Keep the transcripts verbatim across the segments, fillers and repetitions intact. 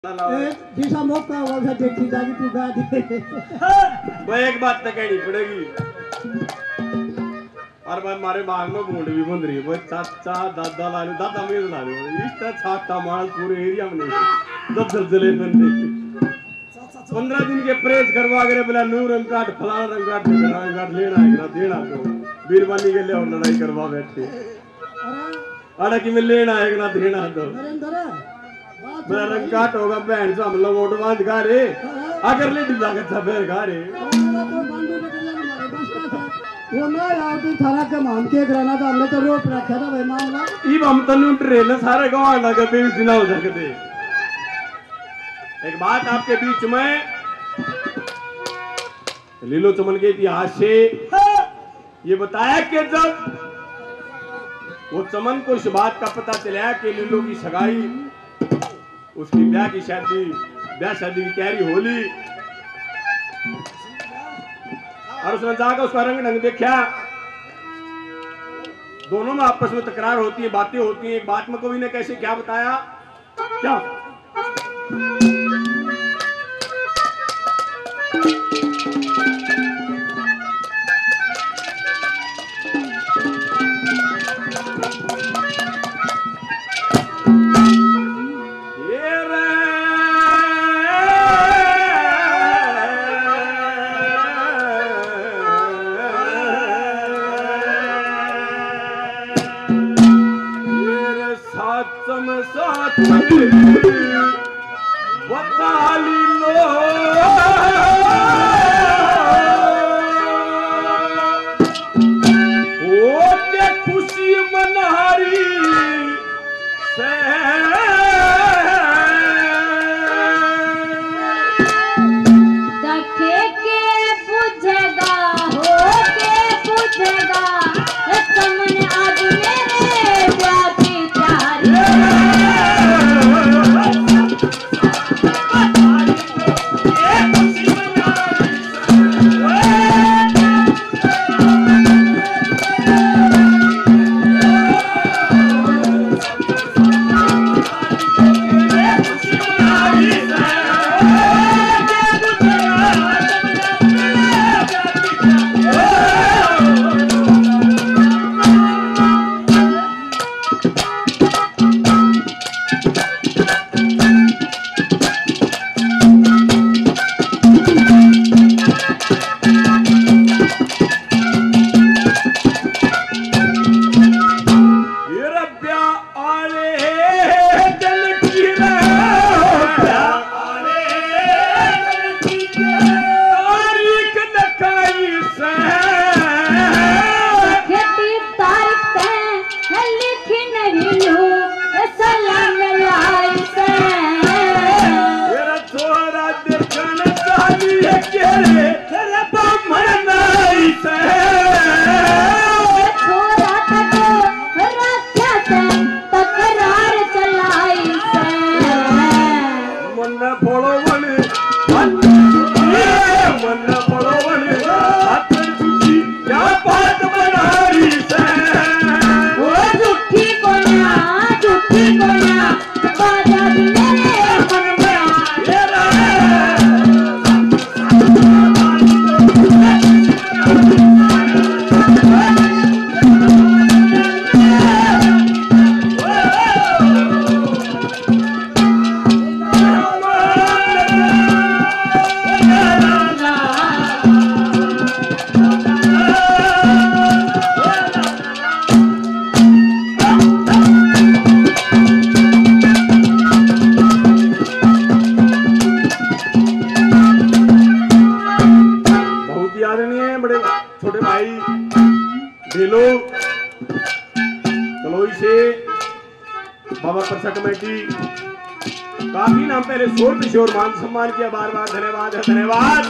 जैसा मौका होगा देखी जाएगी तू गा दे। वो एक बात तो कहनी पड़ेगी और मैं मारे बाग में भूंड भी बंद रही वो चाचा दादा लालू दादा मेरे लालू इस तरह छाता माल पूरे एरिया में नहीं दब दलदले बंदे पंद्रह दिन के प्रेस करवा के बोला नू रंग काट फलाना रंग काट रंग काट लेना है देना तो बीरबानी के लिए और लड़ाई करवा बैठे अरे कि मैं लेना है ना देना तो मेरा रंग काट होगा बहन से हम लोग वोट बांध खा रे अगर ले ढीला का फिर खा रे वो मैं यार तू थारा के मान के कराना तो हमने तो रोप रखा था भाई मामला इब हम तनु ट्रेन सारे गांव लगे बीस दिन हो सकते। एक बात आपके बीच में लीलो चमन के इतिहास से ये बताया कि जब वो चमन को इस बात का पता चला कि लीलो की सगाई उसकी ब्याह की शादी ब्याह शादी की तैयारी होली और उसने जाकर उसका रंग ढंग देखा दोनों में आपस में तकरार होती है बातें होती हैं। एक बात में कवि ने कैसे क्या बताया क्या काफी नाम पहले शोर किशोर मान सम्मान किया बार बार धन्यवाद है धन्यवाद।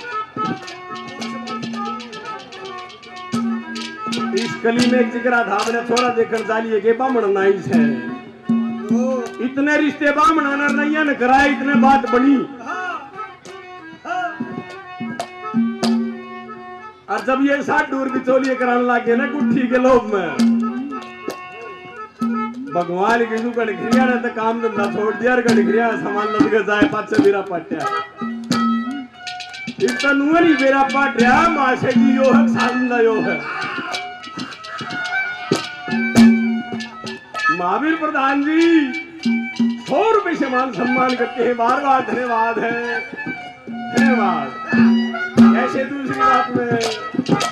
इस कली में एक जिगरा था मैंने थोड़ा देखकर डालिए के बामण नाइस है इतने रिश्ते बामण नैया ने कराए इतने बात बनी और जब ये साठ दूर बिचौलिए कराने लगे ना गुट्ठी के लोग में भगवान किसू कड़खरिया ने तो काम धंधा छोड़ दिया और कड़खरिया सामान लद के जाए पाछे मेरा पाट्या इतना नुअरी मेरा पाट्या माशे की यो है सालंदा यो है महावीर प्रधान जी सौ रुपए से मान सम्मान करते हैं बार बार धन्यवाद है धन्यवाद। ऐसे दूसरी बात में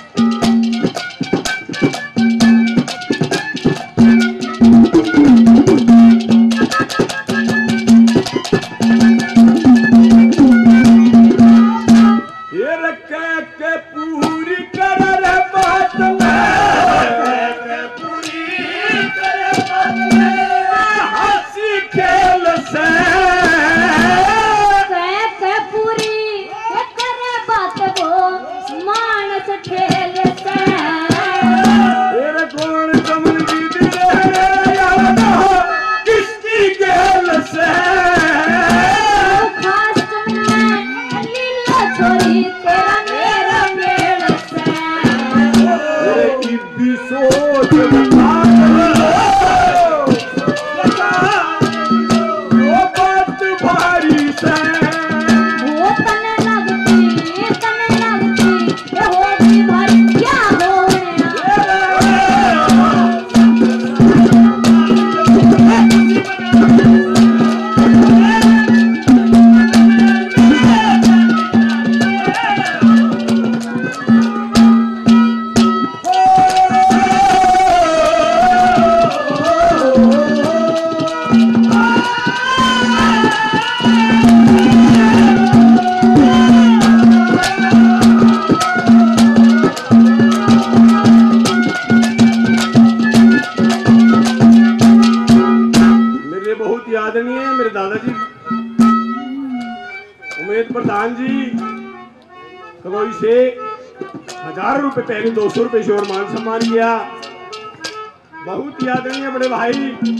प्रधान जी कभी से हजार रुपए पहले दो सौ रुपए से और मान सम्मान किया। बहुत याद नहीं है बड़े भाई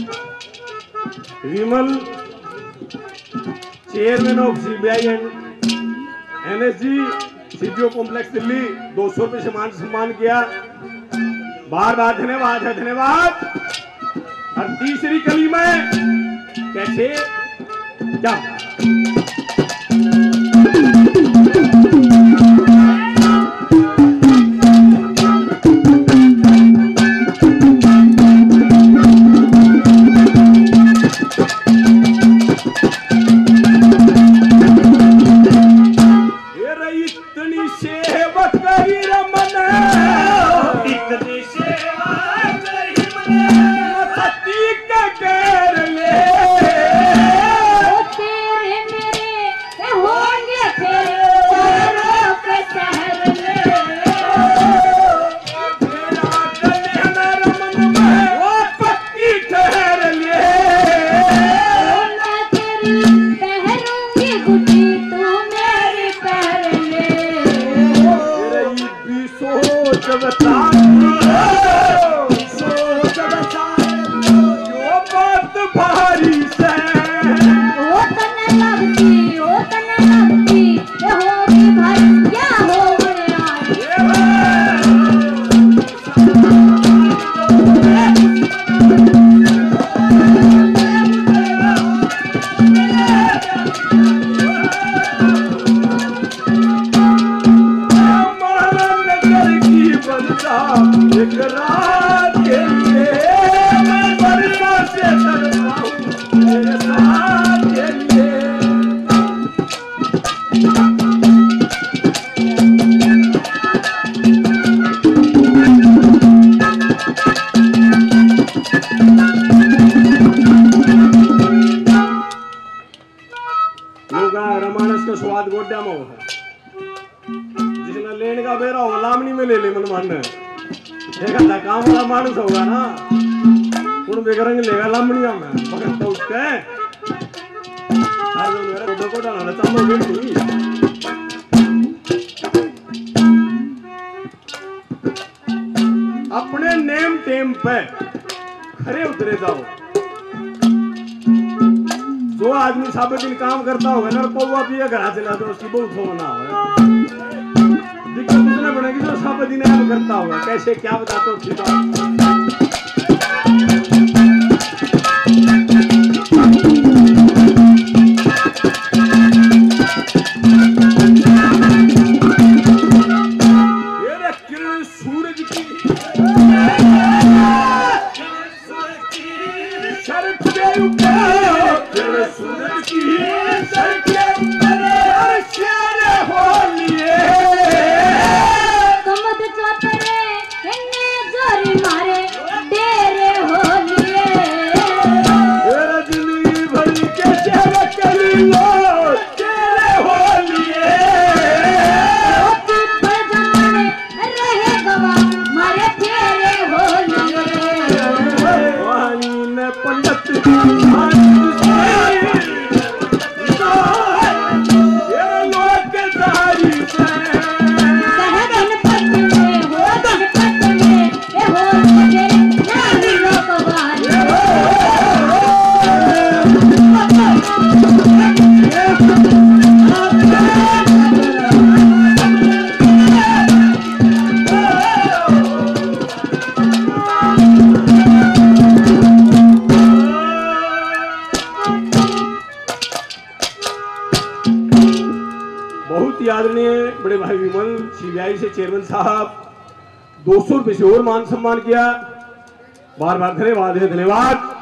Vimal chairman of CBI and NSG CPO complex Delhi दो सौ रुपए से मान सम्मान किया। बार बार धन्यवाद है धन्यवाद। और तीसरी कली में कैसे क्या रमानस का स्वाद गोड्या में होगा जिसने लेने का बेरा हो लामनी में ले ले मन मान एक अच्छा काम वाला मानस होगा ना उन बेगरंग लेगा लामनिया में पकड़ता उसके आज मेरा को को डालना चाहो बेटी अपने नेम टेम पे खरे उतरे जाओ। जो आदमी सब दिन काम करता होगा ना पौवा पिया घर चला तो उसकी बहुत होना है दिक्कत उसने बनेगी जो सब दिन ऐप करता होगा कैसे क्या बताते हो आदरणीय बड़े भाई विमल सीबीआई से चेयरमैन साहब दो सौ रुपए से और मान सम्मान किया। बार बार धन्यवाद है, धन्यवाद।